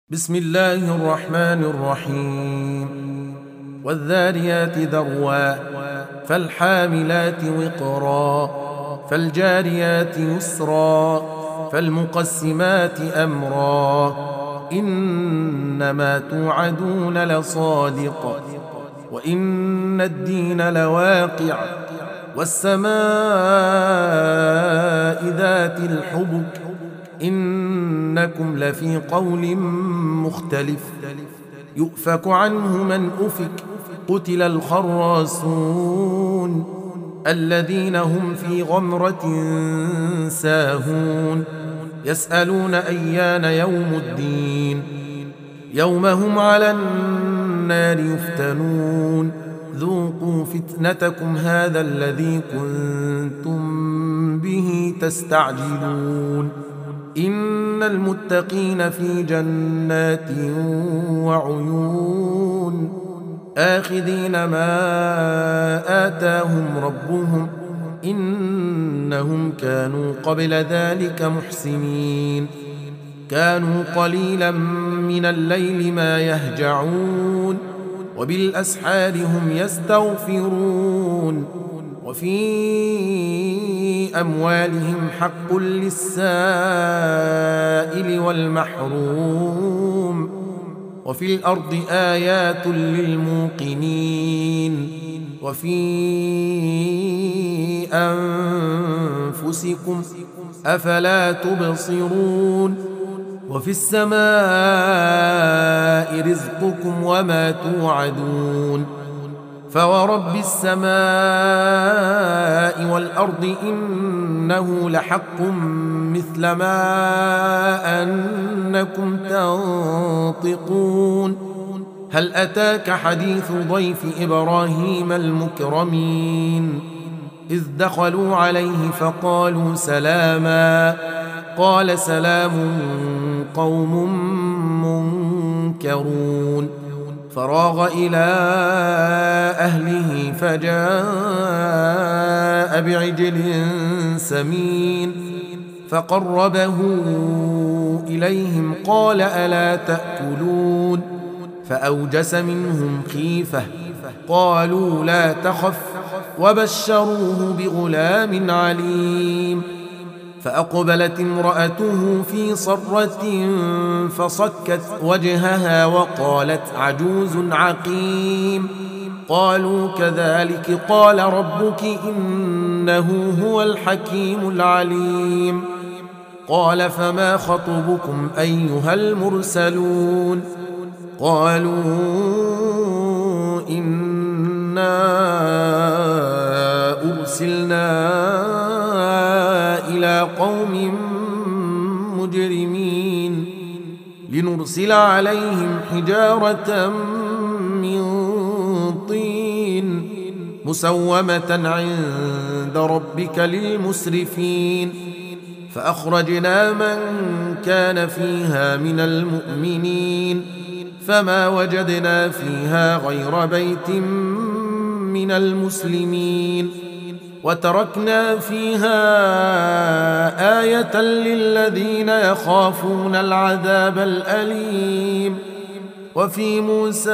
بسم الله الرحمن الرحيم والذاريات ذروا فالحاملات وقرا فالجاريات يسرا فالمقسمات أمرا إنما توعدون لصادق وإن الدين لواقع والسماء ذات الحبك إنكم لفي قول مختلف يؤفك عنه من أفك قتل الخراصون الذين هم في غمرة ساهون يسألون أيان يوم الدين يوم هم على النار يفتنون ذوقوا فتنتكم هذا الذي كنتم به تستعجلون إن المتقين في جنات وعيون آخذين ما آتاهم ربهم إنهم كانوا قبل ذلك محسنين كانوا قليلا من الليل ما يهجعون وبالأسحار هم يستغفرون وفي أموالهم حق للسائل والمحروم وفي الأرض آيات للموقنين وفي أنفسكم أفلا تبصرون وفي السماء رزقكم وما توعدون فورب السماء والأرض إنه لحق مثل ما أنكم تنطقون هل أتاك حديث ضيف إبراهيم المكرمين إذ دخلوا عليه فقالوا سلاما قال سلام قوم منكرون فراغ إلى أهله فجاء بعجل سمين فقربه إليهم قال ألا تأكلون فأوجس منهم خيفة قالوا لا تخف وبشروه بغلام عليم فأقبلت امرأته في صرة فصكت وجهها وقالت عجوز عقيم قالوا كذلك قال ربك إنه هو الحكيم العليم قال فما خطبكم أيها المرسلون قالوا إنا أرسلنا إلى قوم مجرمين لنرسل عليهم حجارة من طين مسومة عند ربك للمسرفين فأخرجنا من كان فيها من المؤمنين فما وجدنا فيها غير بيت من المسلمين وتركنا فيها آية للذين يخافون العذاب الأليم وفي موسى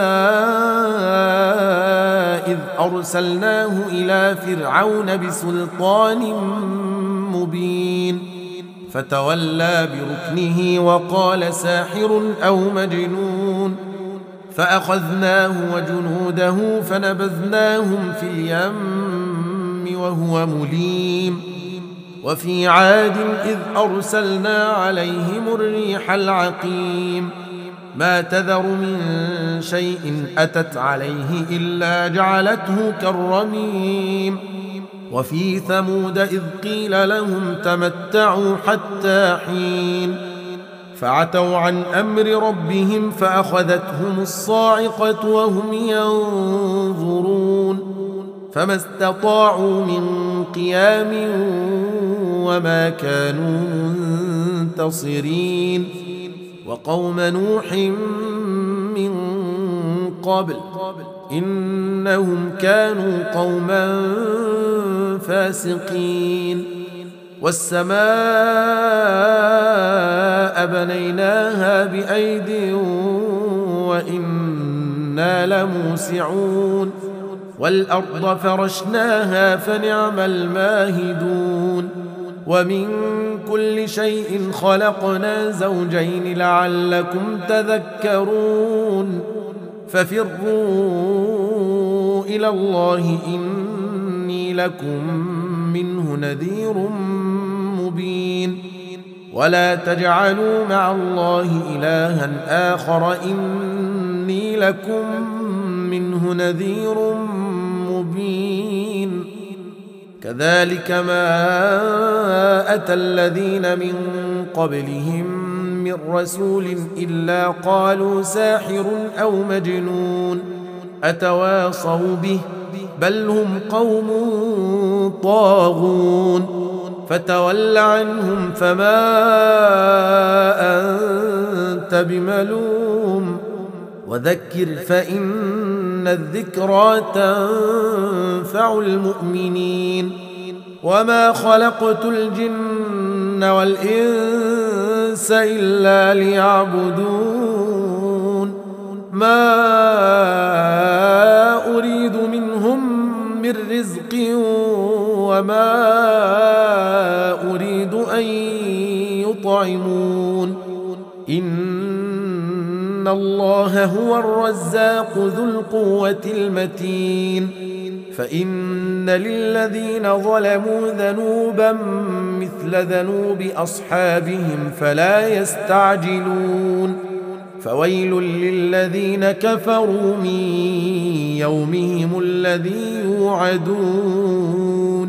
إذ أرسلناه إلى فرعون بسلطان مبين فتولى بركنه وقال ساحر أو مجنون فأخذناه وجنوده فنبذناهم في اليم وهو مليم وفي عاد إذ أرسلنا عليهم الريح العقيم ما تذر من شيء أتت عليه إلا جعلته كالرميم وفي ثمود إذ قيل لهم تمتعوا حتى حين فعتوا عن أمر ربهم فأخذتهم الصاعقة وهم ينظرون فما استطاعوا من قيام وما كانوا منتصرين وقوم نوح من قبل إنهم كانوا قوما فاسقين والسماء بنيناها بأيد وإنا لموسعون والأرض فرشناها فنعم الماهدون ومن كل شيء خلقنا زوجين لعلكم تذكرون ففروا إلى الله إني لكم منه نذير مبين ولا تجعلوا مع الله إلها آخر إني لكم منه نذير مبين كذلك ما أتى الذين من قبلهم من رسول إلا قالوا ساحر أو مجنون أتواصوا به بل هم قوم طاغون فتول عنهم فما أنت بملوم وذكر فإن الذكرى تنفع المؤمنين وما خلقت الجن والإنس إلا ليعبدون ما أريد منهم من رزق وما أريد أن يطعمون إن الله هو الرزاق ذو القوة المتين فإن للذين ظلموا ذنوبا مثل ذنوب أصحابهم فلا يستعجلون فويل للذين كفروا من يومهم الذي يوعدون